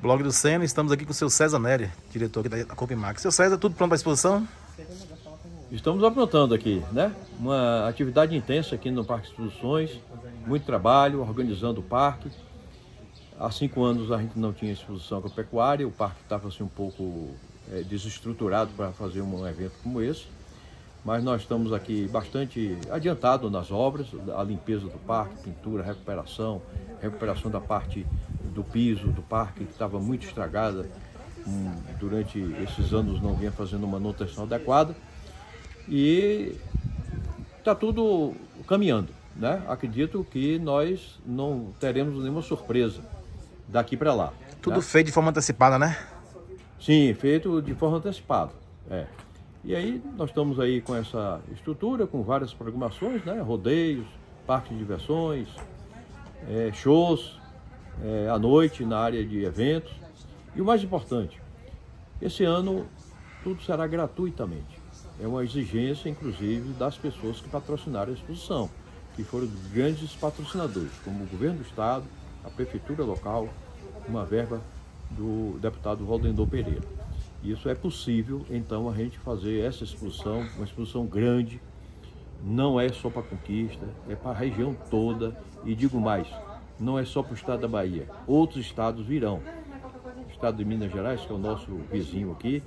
Blog do Sena, estamos aqui com o seu César Nery, diretor aqui da Copimac. Seu César, tudo pronto para a exposição? Estamos aprontando aqui, né? Uma atividade intensa aqui no Parque de Exposições, muito trabalho, organizando o parque. Há 5 anos a gente não tinha exposição agropecuária, o parque estava assim um pouco desestruturado para fazer um evento como esse. Mas nós estamos aqui bastante adiantados nas obras, a limpeza do parque, pintura, recuperação da parte do piso do parque que estava muito estragada, durante esses anos não vinha fazendo manutenção adequada e está tudo caminhando, né? Acredito que nós não teremos nenhuma surpresa daqui para lá. Tudo, né? Feito de forma antecipada, né? Sim, feito de forma antecipada. E aí nós estamos aí com essa estrutura, com várias programações, né? Rodeios, parques de diversões, shows, à noite na área de eventos. E o mais importante, esse ano tudo será gratuitamente. É uma exigência, inclusive, das pessoas que patrocinaram a exposição, que foram grandes patrocinadores, como o governo do estado, a prefeitura local, uma verba do deputado Valdendor Pereira. Isso é possível, então, a gente fazer essa exposição, uma exposição grande, não é só para a Conquista, é para a região toda, e digo mais, não é só para o estado da Bahia, outros estados virão. O estado de Minas Gerais, que é o nosso vizinho aqui,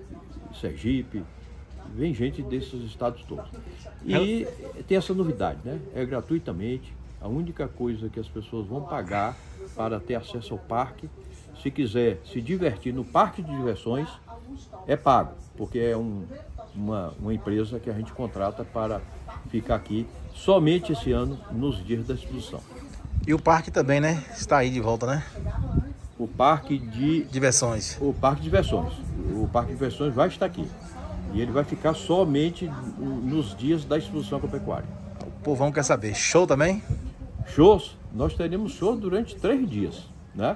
Sergipe, vem gente desses estados todos. E tem essa novidade, né? É gratuitamente, a única coisa que as pessoas vão pagar para ter acesso ao parque, se quiser se divertir no parque de diversões, é pago, porque é uma empresa que a gente contrata para ficar aqui somente esse ano, nos dias da exposição. E o parque também, né? Está aí de volta, né? O parque de diversões. O parque de diversões. O parque de diversões vai estar aqui. E ele vai ficar somente nos dias da exposição agropecuária. O povão quer saber. Show também? Shows? Nós teremos show durante 3 dias, né?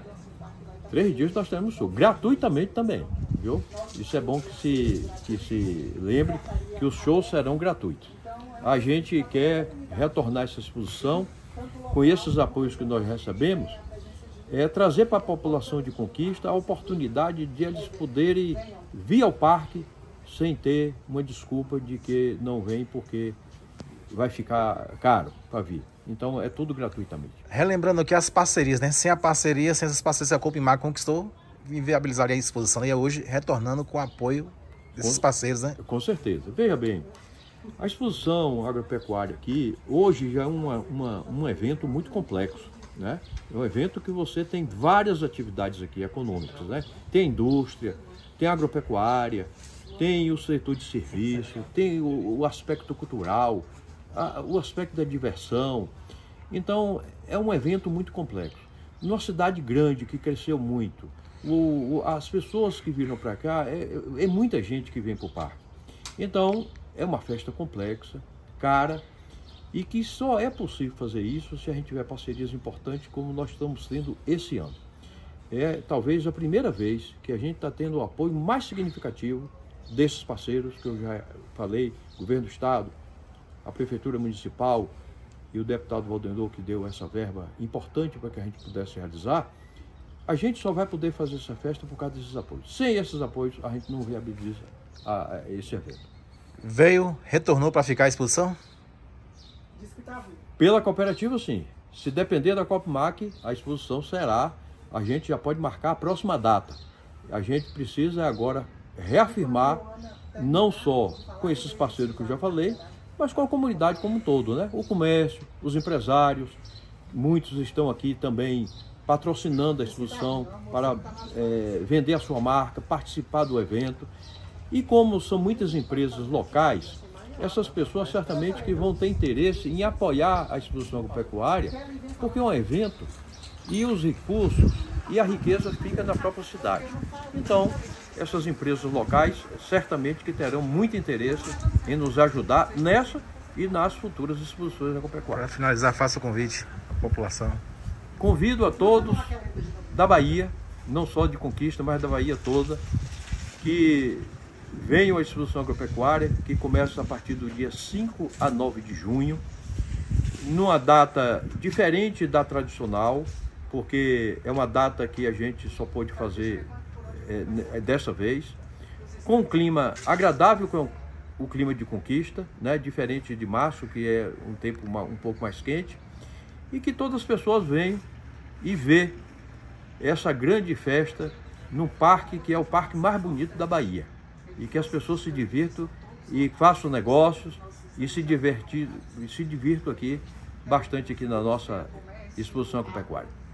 3 dias nós teremos show, gratuitamente também, viu? Isso é bom que se lembre que os shows serão gratuitos. A gente quer retornar essa exposição com esses apoios que nós recebemos, trazer para a população de Conquista a oportunidade de eles poderem vir ao parque sem ter uma desculpa de que não vem porque vai ficar caro para vir. Então é tudo gratuitamente. Relembrando aqui as parcerias, né? Sem essas parcerias, a Copimac conquistou, inviabilizaria a exposição. E é hoje retornando com o apoio desses parceiros, né? Com certeza. Veja bem, a exposição agropecuária aqui, hoje já é um evento muito complexo, né? É um evento que você tem várias atividades aqui econômicas, né? Tem indústria, tem agropecuária, tem o setor de serviço, tem o aspecto cultural, o aspecto da diversão. Então, é um evento muito complexo. Numa cidade grande que cresceu muito, as pessoas que viram para cá, é muita gente que vem para o parque. Então, é uma festa complexa, cara, e que só é possível fazer isso se a gente tiver parcerias importantes como nós estamos tendo esse ano. É talvez a primeira vez que a gente está tendo o apoio mais significativo desses parceiros que eu já falei, governo do estado, a prefeitura municipal e o deputado Valdendor, que deu essa verba importante para que a gente pudesse realizar. A gente só vai poder fazer essa festa por causa desses apoios. Sem esses apoios, a gente não viabiliza esse evento. Retornou para ficar a exposição? Pela cooperativa, sim. Se depender da Copimac, a exposição será, a gente já pode marcar a próxima data. A gente precisa agora reafirmar, não só com esses parceiros que eu já falei, mas com a comunidade como um todo, né? O comércio, os empresários, muitos estão aqui também patrocinando a exposição para vender a sua marca, participar do evento. E como são muitas empresas locais, essas pessoas certamente que vão ter interesse em apoiar a exposição agropecuária, porque é um evento e os recursos e a riqueza fica na própria cidade. Então, essas empresas locais certamente que terão muito interesse em nos ajudar nessa e nas futuras exposições agropecuárias. Para finalizar, faça o convite à população. Convido a todos da Bahia, não só de Conquista, mas da Bahia toda, que venham à exposição agropecuária, que começa a partir do dia 5 a 9 de junho, numa data diferente da tradicional, porque é uma data que a gente só pôde fazer dessa vez, com um clima agradável, com o clima de conquista, né? Diferente de março, que é um tempo um pouco mais quente, e que todas as pessoas venham e vê essa grande festa num parque que é o parque mais bonito da Bahia, e que as pessoas se divirtam e façam negócios e se divirtam aqui bastante aqui na nossa exposição agropecuária.